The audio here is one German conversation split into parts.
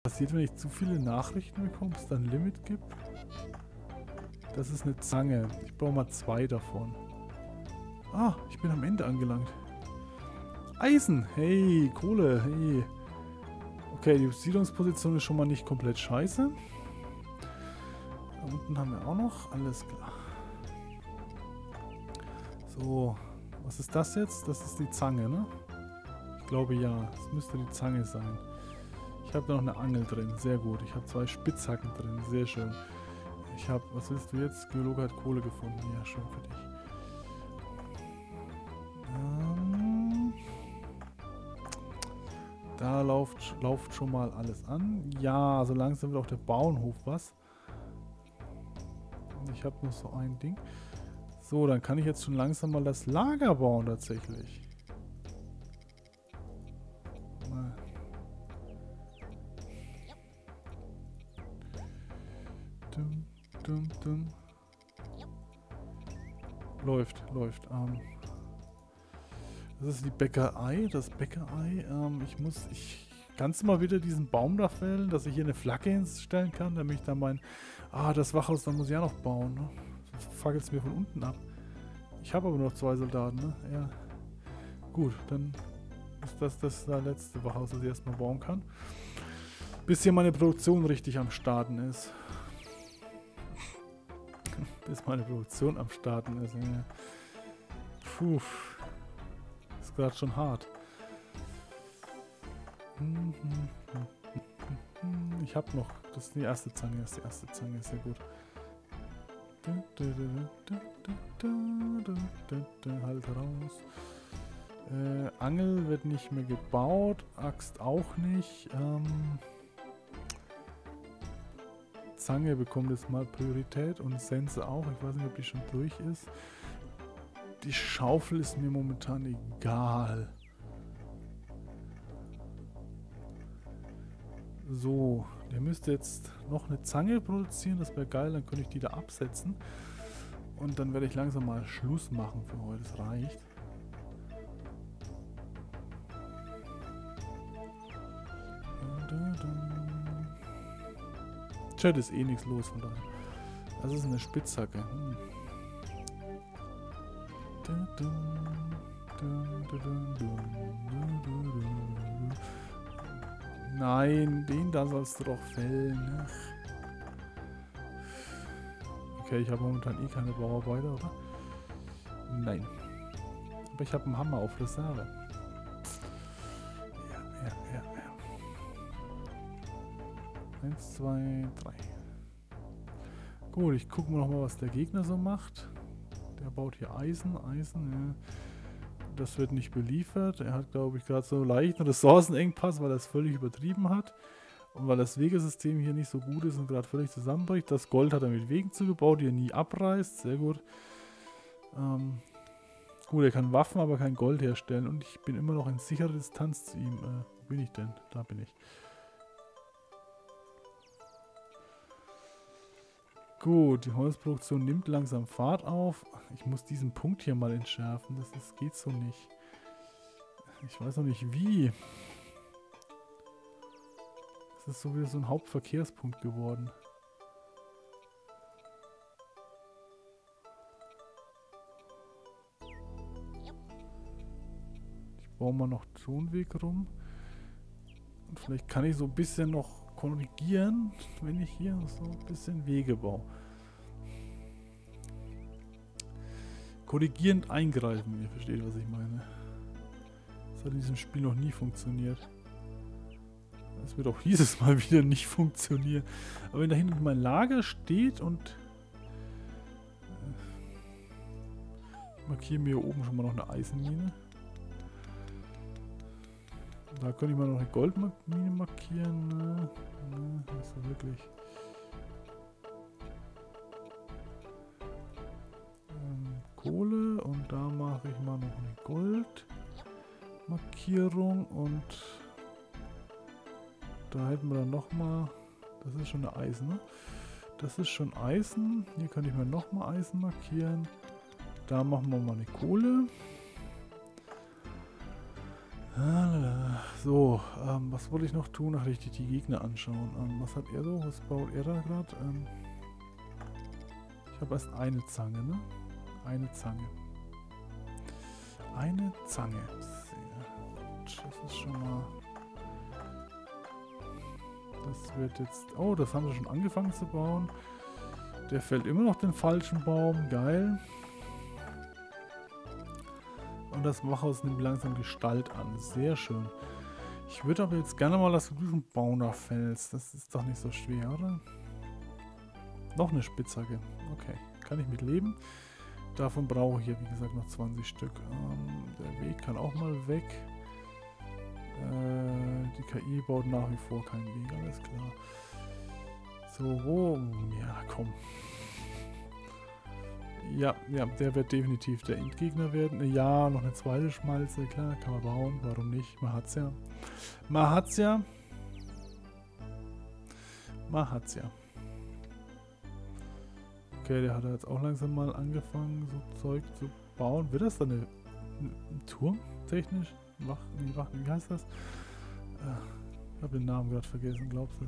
passiert, wenn ich zu viele Nachrichten bekomme, es dann ein Limit gibt? Das ist eine Zange. Ich brauche mal 2 davon. Ah, ich bin am Ende angelangt. Eisen! Hey, Kohle, hey. Okay, die Siedlungsposition ist schon mal nicht komplett scheiße. Da unten haben wir auch noch. Alles klar. So, was ist das jetzt? Das ist die Zange, ne? Ich glaube ja, es müsste die Zange sein. Ich habe da noch eine Angel drin, sehr gut. Ich habe 2 Spitzhacken drin, sehr schön. Ich habe, was willst du jetzt? Geologe hat Kohle gefunden. Ja, schön für dich. Da läuft schon mal alles an. Ja, so langsam wird auch der Bauernhof was. Ich habe noch so ein Ding. So, dann kann ich jetzt schon langsam mal das Lager bauen tatsächlich. Dum. Läuft. Das ist die Bäckerei, das Bäckerei. Kannst du mal wieder diesen Baum da fällen, dass ich hier eine Flagge hinstellen kann, damit ich dann das Wachhaus, da muss ich ja noch bauen, ne? Sonst fackelt es mir von unten ab. Ich habe aber noch 2 Soldaten, ne? Ja. Gut, dann ist das letzte Wachhaus, das ich erstmal bauen kann. Bis hier meine Produktion richtig am Starten ist. Bis meine Produktion am Starten ist. Ja. Puh. Ist gerade schon hart. Ich habe noch. Das ist die erste Zange. Sehr gut. Halt raus. Angel wird nicht mehr gebaut. Axt auch nicht. Zange bekommt jetzt mal Priorität und Sense auch. Ich weiß nicht, ob die schon durch ist. Die Schaufel ist mir momentan egal. So, der müsste jetzt noch eine Zange produzieren. Das wäre geil, dann könnte ich die da absetzen. Und dann werde ich langsam mal Schluss machen für heute. Das reicht. Chat ist eh nichts los von daher. Das ist eine Spitzhacke. Nein, den da sollst du doch fällen. Okay, ich habe momentan eh keine Bauarbeiter, oder? Nein. Aber ich habe einen Hammer auf Reserve. Ja. 1, 2, 3. Gut, ich gucke mal nochmal, was der Gegner so macht. Der baut hier Eisen. Ja. Das wird nicht beliefert. Er hat, glaube ich, gerade so leicht einen Ressourcenengpass, weil er es völlig übertrieben hat. Und weil das Wegesystem hier nicht so gut ist und gerade völlig zusammenbricht. Das Gold hat er mit Wegen zugebaut, die er nie abreißt. Sehr gut. Gut, er kann Waffen, aber kein Gold herstellen. Und ich bin immer noch in sicherer Distanz zu ihm. Wo bin ich denn? Da bin ich. Gut, die Holzproduktion nimmt langsam Fahrt auf. Ich muss diesen Punkt hier mal entschärfen. Das geht so nicht. Ich weiß noch nicht wie. Das ist so wieder so ein Hauptverkehrspunkt geworden. Ich baue mal noch so einen Weg rum. Und vielleicht kann ich so ein bisschen noch korrigieren, wenn ich hier so ein bisschen Wege baue. Korrigierend eingreifen, wenn ihr versteht, was ich meine. Das hat in diesem Spiel noch nie funktioniert. Das wird auch dieses Mal wieder nicht funktionieren. Aber wenn da hinten mein Lager steht und ich markiere mir hier oben schon mal noch eine Eisenmine. Da könnte ich mal noch eine Goldmine markieren. Also wirklich. Kohle und da mache ich mal noch eine Goldmarkierung und da hätten wir dann nochmal, das ist schon eine Eisen, ne? Das ist schon Eisen. Hier kann ich mir nochmal Eisen markieren. Da machen wir mal eine Kohle. So, was wollte ich noch tun? Ach, richtig die Gegner anschauen. Was hat er so? Was baut er da gerade? Ich habe erst eine Zange, ne? Eine Zange. Eine Zange. Sehr gut. Das ist schon mal... Das wird jetzt... Oh, das haben sie schon angefangen zu bauen. Der fällt immer noch den falschen Baum. Geil. Und das Wachhaus nimmt langsam Gestalt an. Sehr schön. Ich würde aber jetzt gerne mal, dass du diesen Baum da fällst. Das ist doch nicht so schwer, oder? Noch eine Spitzhacke. Okay, kann ich mit leben. Davon brauche ich ja, wie gesagt, noch 20 Stück. Der Weg kann auch mal weg. Die KI baut nach wie vor keinen Weg, alles klar. So, wo? Ja, komm. Ja, der wird definitiv der Endgegner werden. Ja, noch eine zweite Schmalze, klar, kann man bauen. Warum nicht? Man hat's ja. Man hat's ja. Man hat's ja. Okay, der hat jetzt auch langsam mal angefangen, so Zeug zu bauen. Wird das dann ein Turm, technisch? Wie heißt das? Ich habe den Namen gerade vergessen, glaubst du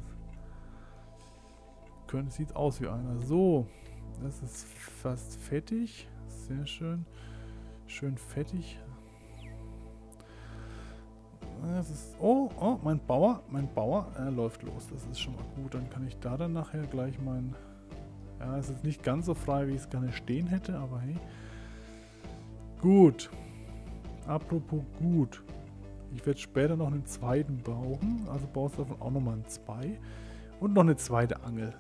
es? Sieht aus wie einer. So, das ist fast fettig. Sehr schön. Schön fettig. Das ist, oh, mein Bauer, er läuft los. Das ist schon mal gut. Dann kann ich da dann nachher gleich mein... Ja, es ist nicht ganz so frei, wie ich es gerne stehen hätte, aber hey. Gut. Apropos gut. Ich werde später noch einen zweiten bauen. Also baust du davon auch nochmal einen 2. Und noch eine zweite Angel.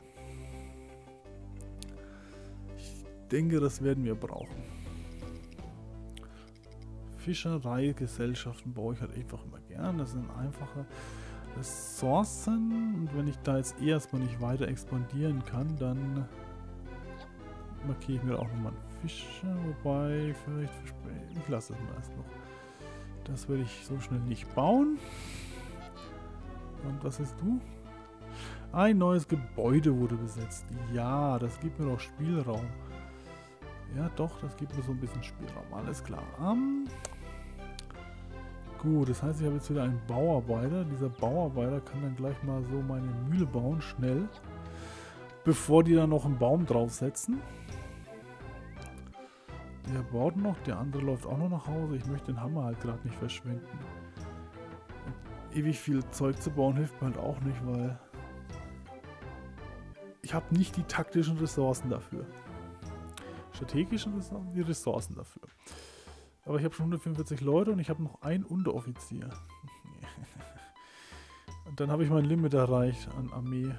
Ich denke, das werden wir brauchen. Fischereigesellschaften baue ich halt einfach immer gern. Das sind einfache Ressourcen. Und wenn ich da jetzt erstmal nicht weiter expandieren kann, dann markiere ich mir auch nochmal einen Fischer. Wobei, vielleicht ich lasse es mal erst noch. Das werde ich so schnell nicht bauen. Und was ist du? Ein neues Gebäude wurde besetzt. Ja, das gibt mir doch Spielraum. Ja, doch, das gibt mir so ein bisschen Spielraum. Alles klar. Gut, das heißt, ich habe jetzt wieder einen Bauarbeiter. Dieser Bauarbeiter kann dann gleich mal so meine Mühle bauen, schnell. Bevor die dann noch einen Baum draufsetzen. Der baut noch, der andere läuft auch noch nach Hause. Ich möchte den Hammer halt gerade nicht verschwenden. Und ewig viel Zeug zu bauen hilft mir halt auch nicht, weil ich habe nicht die taktischen Ressourcen dafür. Strategischen Ressourcen, die Ressourcen dafür. Aber ich habe schon 145 Leute und ich habe noch einen Unteroffizier. Und dann habe ich mein Limit erreicht an Armee.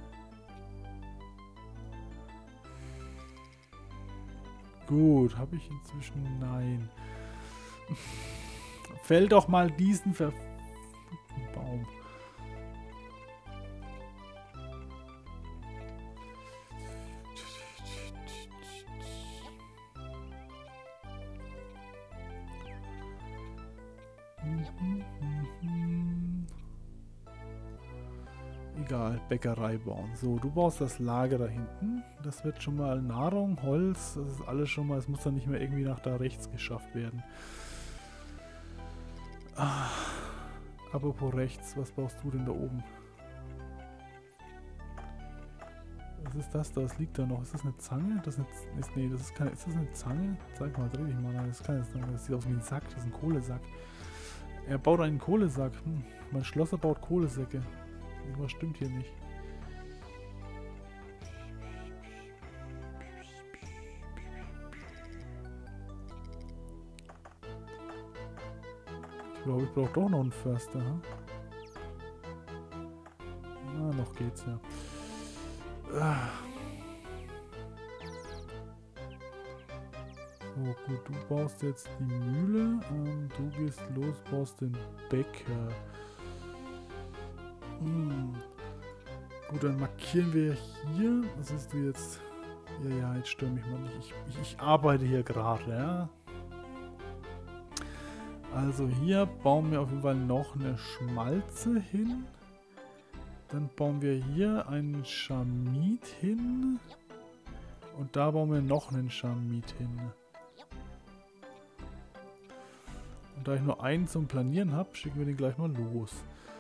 Gut, habe ich inzwischen... Nein. Fäll doch mal diesen Baum. Egal, Bäckerei bauen. So, du baust das Lager da hinten. Das wird schon mal Nahrung, Holz, das ist alles schon mal, es muss dann nicht mehr irgendwie nach da rechts geschafft werden. Apropos rechts, was baust du denn da oben? Was ist das da? Was liegt da noch? Ist das eine Zange? Das ist nee, das ist keine. Ist das eine Zange? Zeig mal, dreh dich mal. Das ist keine Zange. Das sieht aus wie ein Sack. Das ist ein Kohlesack. Er baut einen Kohlesack. Mein Schlosser baut Kohlesäcke. Irgendwas stimmt hier nicht. Ich glaube, ich brauche doch noch einen Förster. Hm? Na, noch geht's ja. So, gut, du baust jetzt die Mühle. Du gehst los, baust den Bäcker. Gut, dann markieren wir hier. Was ist du jetzt? Ja, jetzt stör mich mal nicht. Ich arbeite hier gerade, ja. Also hier bauen wir auf jeden Fall noch eine Schmalze hin. Dann bauen wir hier einen Schamit hin. Und da bauen wir noch einen Schamit hin. Und Und da ich nur einen zum Planieren habe, schicken wir den gleich mal los.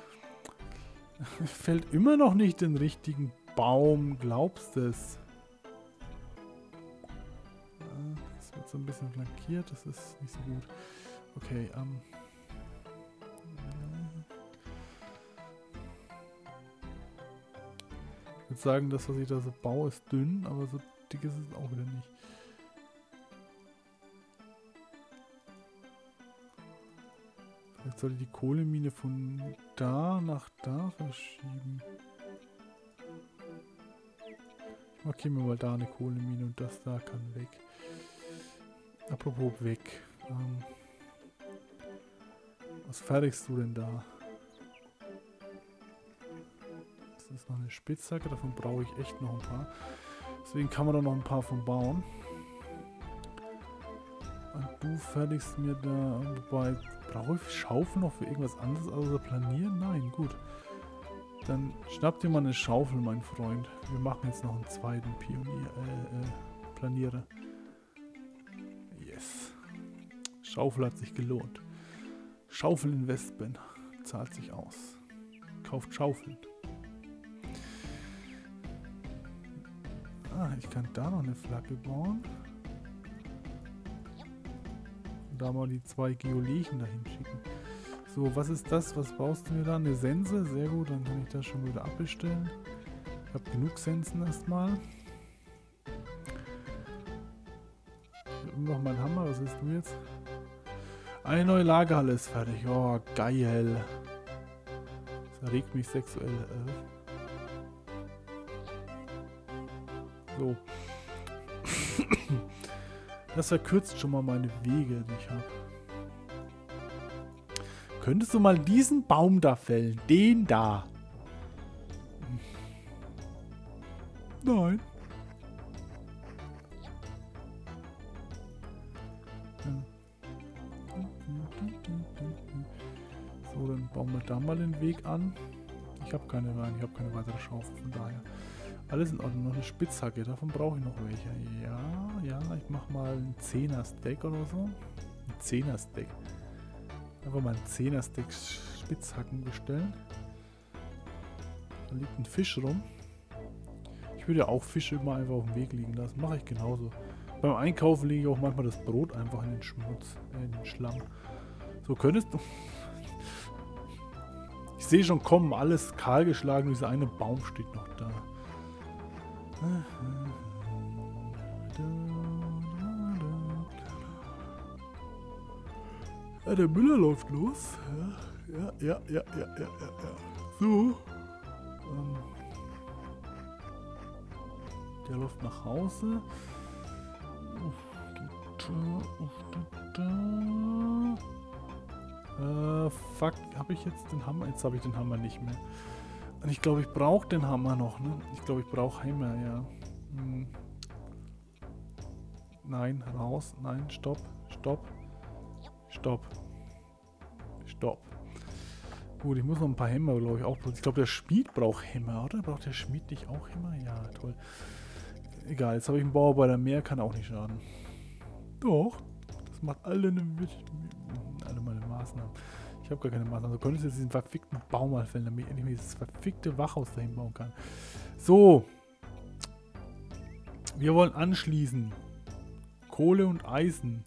Fällt immer noch nicht den richtigen Baum, glaubst du es? Das wird so ein bisschen flankiert, das ist nicht so gut. Okay, ich würde sagen, das, was ich da so baue, ist dünn, aber so dick ist es auch wieder nicht. Jetzt soll ich die Kohlemine von da nach da verschieben. Ich markiere mir mal da eine Kohlemine und das da kann weg. Apropos weg. Was fertigst du denn da? Das ist noch eine Spitzhacke, davon brauche ich echt noch ein paar. Deswegen kann man da noch ein paar von bauen. Und du fertigst mir da, wobei, brauche ich Schaufel noch für irgendwas anderes außer planieren? Nein, gut. Dann schnapp dir mal eine Schaufel, mein Freund. Wir machen jetzt noch einen zweiten Planierer. Yes. Schaufel hat sich gelohnt. Schaufelinvestment zahlt sich aus. Kauft Schaufeln. Ah, ich kann da noch eine Flagge bauen. Und da mal die 2 Geolichen dahin schicken. So, was ist das? Was baust du mir da? Eine Sense? Sehr gut, dann kann ich das schon wieder abbestellen. Ich habe genug Sensen erstmal. Ich habe noch meinen Hammer. Was ist du jetzt? Eine neue Lagerhalle ist fertig. Oh, geil. Das erregt mich sexuell. So. Das verkürzt schon mal meine Wege, die ich habe. Könntest du mal diesen Baum da fällen? Den da. Nein. So, dann bauen wir da mal den Weg an. Ich habe keine weitere Schaufel, von daher. Alles in Ordnung. Noch eine Spitzhacke, davon brauche ich noch welche. Ja, ich mache mal einen 10er-Stack oder so. Ein 10er-Stack. Einfach mal einen 10er-Stack Spitzhacken bestellen. Da liegt ein Fisch rum. Ich würde ja auch Fische immer einfach auf dem Weg liegen lassen. Mache ich genauso. Beim Einkaufen lege ich auch manchmal das Brot einfach in den Schmutz, in den Schlamm. So könntest du... Ich sehe schon kommen, alles kahlgeschlagen. Dieser eine Baum steht noch da. Ja, der Müller läuft los. Ja. So. Der läuft nach Hause. Fuck, habe ich jetzt den Hammer? Jetzt habe ich den Hammer nicht mehr. Und ich glaube, ich brauche den Hammer noch, ne? Ich glaube, ich brauche Hammer, ja. Nein, raus. Nein, stopp. Gut, ich muss noch ein paar Hämmer, glaube ich, auch. Ich glaube, der Schmied braucht Hämmer, oder? Braucht der Schmied nicht auch Hämmer? Ja, toll. Egal, jetzt habe ich einen Bauarbeiter mehr, kann auch nicht schaden. Doch, das macht alle meine Maßnahmen. Ich habe gar keine Maßnahmen. Also könntest du jetzt diesen verfickten Baum mal fällen, damit ich endlich mal dieses verfickte Wachhaus dahin bauen kann. So. Wir wollen anschließen. Kohle und Eisen.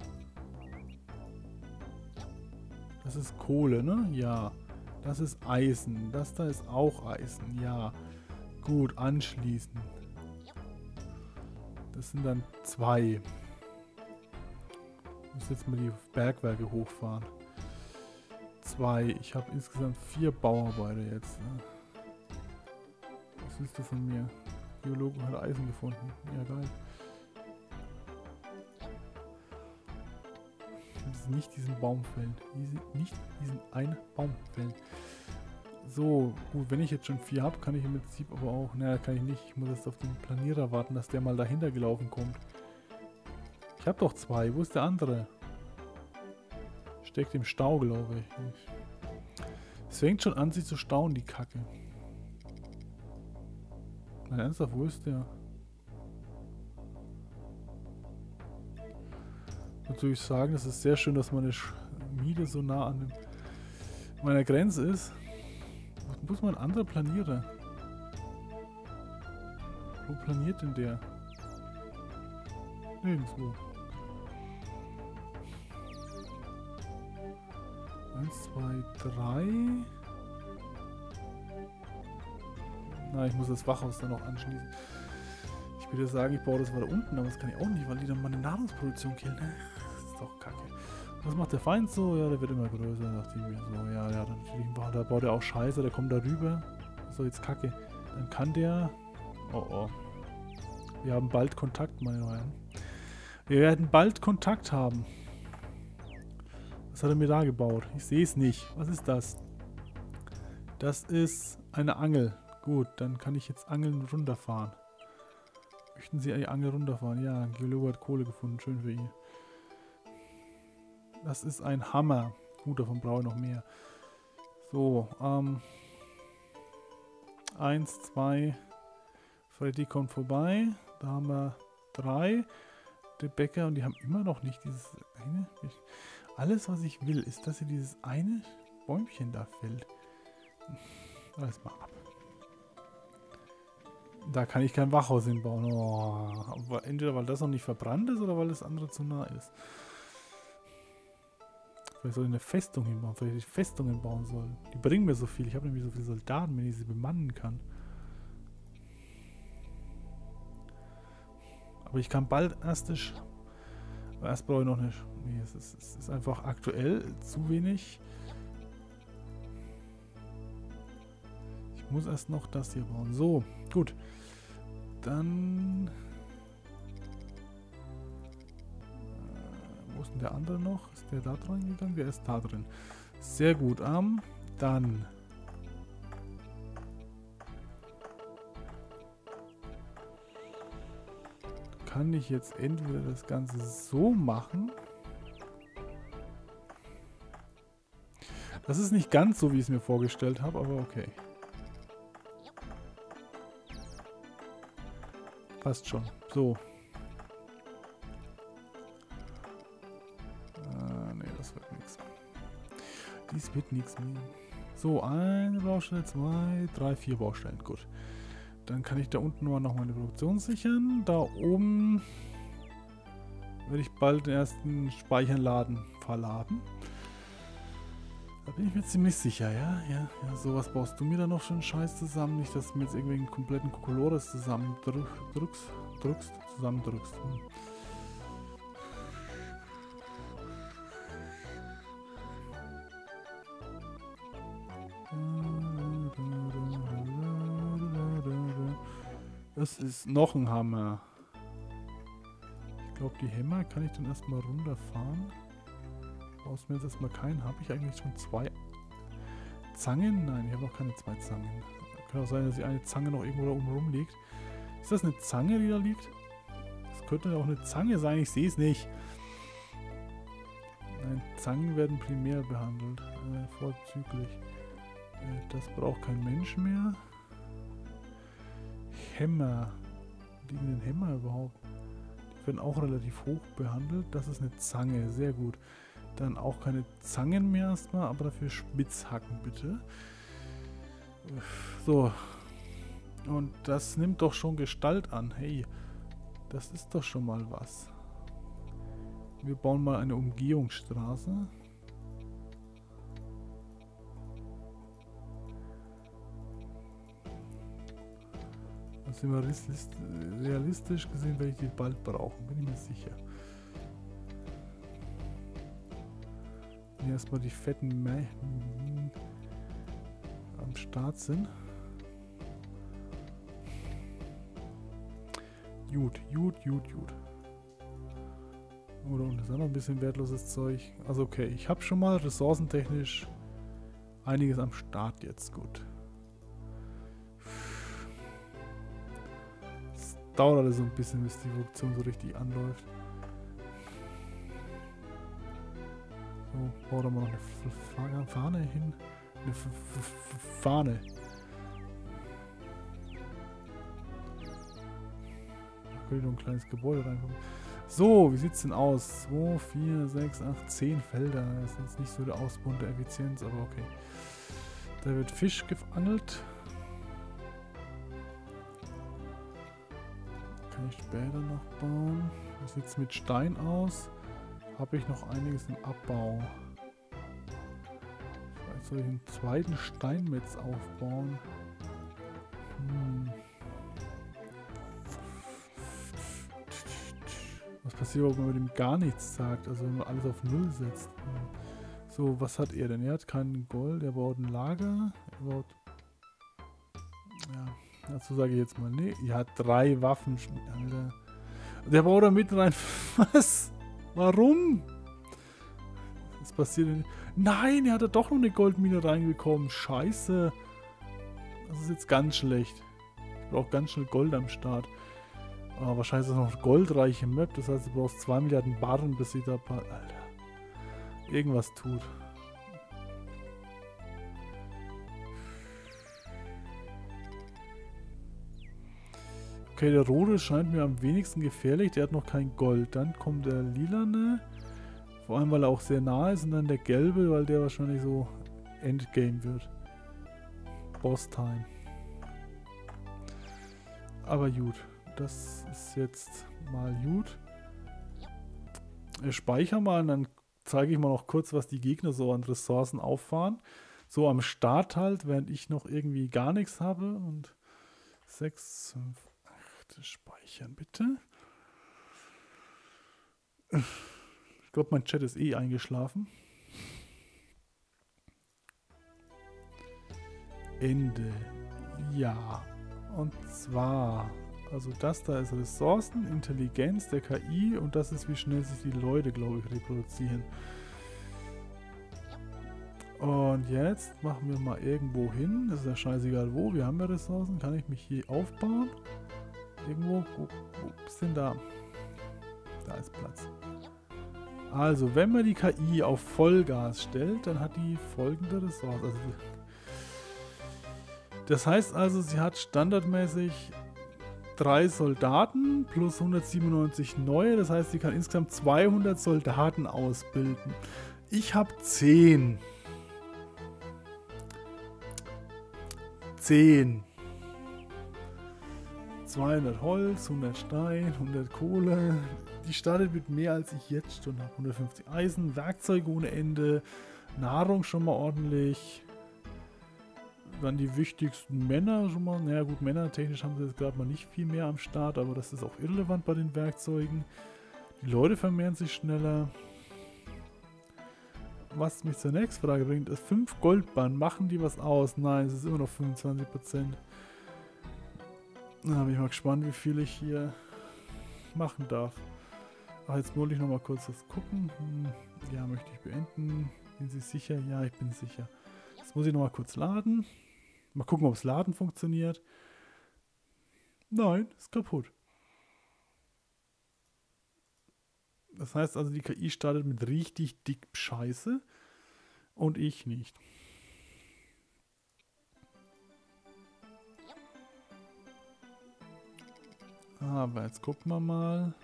Das ist Kohle, ne? Ja. Das ist Eisen. Das da ist auch Eisen. Ja. Gut, anschließen. Das sind dann 2. Ich muss jetzt mal die Bergwerke hochfahren. 2. Ich habe insgesamt 4 Bauarbeiter jetzt. Ne? Was willst du von mir? Geologen hat Eisen gefunden. Ja, geil. Nicht diesen Baum fällen. Nicht diesen einen Baum fällen. So, gut, wenn ich jetzt schon 4 habe, kann ich im Prinzip aber auch... Naja, kann ich nicht. Ich muss jetzt auf den Planierer warten, dass der mal dahinter gelaufen kommt. Ich habe doch 2. Wo ist der andere? Steckt im Stau, glaube ich. Es fängt schon an, sich zu stauen, die Kacke. Nein, ernsthaft, wo ist der? Natürlich sagen, es ist sehr schön, dass meine Schmiede so nah an meiner Grenze ist. Was muss mein anderer Planierer? Wo planiert denn der? Nirgendwo. 1, 2, 3. Na, ich muss das Wachhaus dann noch anschließen. Ich würde sagen, ich baue das weiter unten, aber das kann ich auch nicht, weil die dann meine Nahrungsproduktion killen. Das ist doch kacke. Was macht der Feind so? Ja, der wird immer größer, dachte ich mir so. Ja, ja, dann da baut er auch Scheiße, der kommt da rüber. So, jetzt kacke. Dann kann der... Oh, oh. Wir haben bald Kontakt, meine Herren. Wir werden bald Kontakt haben. Was hat er mir da gebaut? Ich sehe es nicht. Was ist das? Das ist eine Angel. Gut, dann kann ich jetzt angeln und runterfahren. Möchten Sie die Angel runterfahren? Ja, Geologe hat Kohle gefunden. Schön für ihn. Das ist ein Hammer. Gut, davon brauche ich noch mehr. So, 1, 2. Freddy kommt vorbei. Da haben wir 3. Der Bäcker und die haben immer noch nicht dieses eine. Alles, was ich will, ist, dass hier dieses eine Bäumchen da fällt. Alles mal ab. Da kann ich kein Wachhaus hinbauen. Oh, aber entweder weil das noch nicht verbrannt ist oder weil das andere zu nah ist. Vielleicht soll ich eine Festung hinbauen. Vielleicht ich Festungen bauen soll. Die bringen mir so viel. Ich habe nämlich so viele Soldaten, wenn ich sie bemannen kann. Aber ich kann bald erst brauche ich noch nicht. Nee, es ist einfach aktuell zu wenig. Ich muss erst noch das hier bauen. So, gut. Dann... wo ist denn der andere noch? Ist der da dran gegangen? Der ist da drin. Sehr gut. Dann... kann ich jetzt entweder das Ganze so machen. Das ist nicht ganz so, wie ich es mir vorgestellt habe, aber okay. Passt schon. So. Nee, das wird nichts. Dies wird nichts mehr. So, eine Baustelle, 2, 3, 4 Baustellen. Gut. Dann kann ich da unten nur noch meine Produktion sichern. Da oben werde ich bald den ersten Speicherladen verladen. Da bin ich mir ziemlich sicher, ja. Sowas baust du mir da noch schon Scheiß zusammen. Nicht, dass du mir jetzt irgendwie einen kompletten Kokolores zusammendrückst. Das ist noch ein Hammer. Ich glaube, die Hämmer kann ich dann erstmal runterfahren. Brauchst mir jetzt erstmal keinen. Habe ich eigentlich schon 2 Zangen? Nein, ich habe noch keine 2 Zangen. Kann auch sein, dass die eine Zange noch irgendwo da oben rumliegt. Ist das eine Zange, die da liegt? Das könnte auch eine Zange sein, ich sehe es nicht. Nein, Zangen werden primär behandelt. Vorzüglich. Das braucht kein Mensch mehr. Hämmer. Liegen denn Hämmer überhaupt? Die werden auch relativ hoch behandelt. Das ist eine Zange, sehr gut. Dann auch keine Zangen mehr erstmal, aber dafür Spitzhacken bitte. So. Und das nimmt doch schon Gestalt an. Hey, das ist doch schon mal was. Wir bauen mal eine Umgehungsstraße. Das sind wir realistisch gesehen, werde ich die bald brauchen, bin ich mir sicher. Wenn erstmal die fetten am Start sind. Gut. Oder und das ist auch noch ein bisschen wertloses Zeug. Also okay, ich habe schon mal ressourcentechnisch einiges am Start jetzt. Gut. Es dauert alles so ein bisschen, bis die Produktion so richtig anläuft. So, bauen wir mal noch eine Fahne hin. Eine Fahne. Da könnte noch ein kleines Gebäude reinkommen. So, wie sieht's denn aus? 2, 4, 6, 8, 10 Felder. Das ist jetzt nicht so der Ausbau der Effizienz, aber okay. Da wird Fisch geangelt. Kann ich später noch bauen. Wie sieht's mit Stein aus? Habe ich noch einiges im Abbau. Vielleicht soll ich einen zweiten Steinmetz aufbauen. Was passiert, wenn man dem gar nichts sagt? Also wenn man alles auf Null setzt. So, was hat er denn? Er hat keinen Gold, er baut ein Lager. Er baut... Ja, dazu sage ich jetzt mal, nee. Er hat 3 Waffen. Alter. Der baut da mit rein. Was? Warum? Was passiert denn? Nein, er hat da doch noch eine Goldmine reingekommen. Scheiße. Das ist jetzt ganz schlecht. Ich brauche ganz schnell Gold am Start. Aber wahrscheinlich ist das noch eine goldreiche Map. Das heißt, du brauchst 2 Milliarden Barren, bis sie da... Alter. Irgendwas tut. Okay, der rote scheint mir am wenigsten gefährlich. Der hat noch kein Gold. Dann kommt der lilane. Vor allem, weil er auch sehr nah ist. Und dann der gelbe, weil der wahrscheinlich so Endgame wird. Boss Time. Aber gut. Das ist jetzt mal gut. Ich speichere mal und dann zeige ich mal noch kurz, was die Gegner so an Ressourcen auffahren. So am Start halt, während ich noch irgendwie gar nichts habe. Und 6, 5, 8, speichern bitte. Ich glaube, mein Chat ist eh eingeschlafen. Ende. Ja. Und zwar... Also das da ist Ressourcen, Intelligenz der KI und das ist, wie schnell sich die Leute, glaube ich, reproduzieren. Und jetzt machen wir mal irgendwo hin. Das ist ja scheißegal wo. Wir haben ja Ressourcen. Kann ich mich hier aufbauen? Irgendwo? Wo ist denn da? Da ist Platz. Also, wenn man die KI auf Vollgas stellt, dann hat die folgende Ressource. Also, das heißt also, sie hat standardmäßig 3 Soldaten plus 197 neue. Das heißt, sie kann insgesamt 200 Soldaten ausbilden. Ich habe 10. 200 Holz, 100 Stein, 100 Kohle. Die startet mit mehr als ich jetzt schon habe. 150 Eisen, Werkzeuge ohne Ende, Nahrung schon mal ordentlich. Dann die wichtigsten Männer schon mal. Naja gut, männertechnisch haben sie jetzt gerade mal nicht viel mehr am Start, aber das ist auch irrelevant bei den Werkzeugen. Die Leute vermehren sich schneller. Was mich zur nächsten Frage bringt, ist 5 Goldbahnen. Machen die was aus? Nein, es ist immer noch 25%. Da bin ich mal gespannt, wie viel ich hier machen darf. Ach, jetzt wollte ich noch mal kurz das gucken. Ja, möchte ich beenden. Sind Sie sicher? Ja, ich bin sicher. Jetzt muss ich noch mal kurz laden. Mal gucken, ob das Laden funktioniert. Nein, ist kaputt. Das heißt also, die KI startet mit richtig dick Scheiße und ich nicht. Aber jetzt gucken wir mal.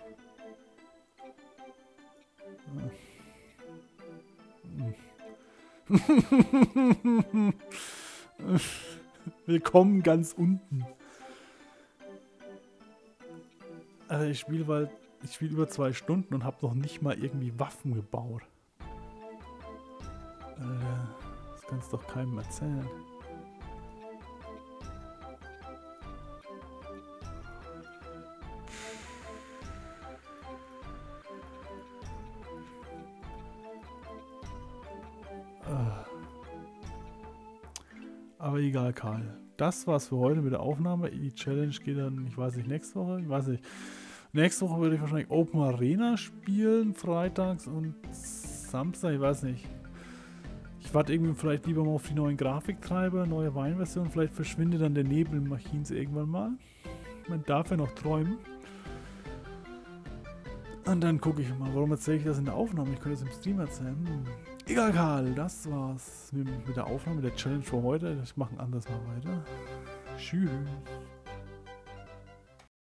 Willkommen ganz unten. Also ich spiele über 2 Stunden und habe noch nicht mal irgendwie Waffen gebaut. Das kannst du doch keinem erzählen. Aber egal, Karl. Das war's für heute mit der Aufnahme. Die Challenge geht dann, ich weiß nicht, nächste Woche. Ich weiß nicht. Nächste Woche würde ich wahrscheinlich Open Arena spielen, freitags und Samstag, ich weiß nicht. Ich warte irgendwie vielleicht lieber mal auf die neuen Grafiktreiber, neue Wine-Version. Vielleicht verschwindet dann der Nebel im Machines irgendwann mal. Man darf ja noch träumen. Und dann gucke ich mal, warum erzähle ich das in der Aufnahme? Ich könnte es im Stream erzählen. Egal, Karl, das war's mit der Aufnahme, mit der Challenge für heute. Ich mache ein anderes Mal weiter. Tschüss.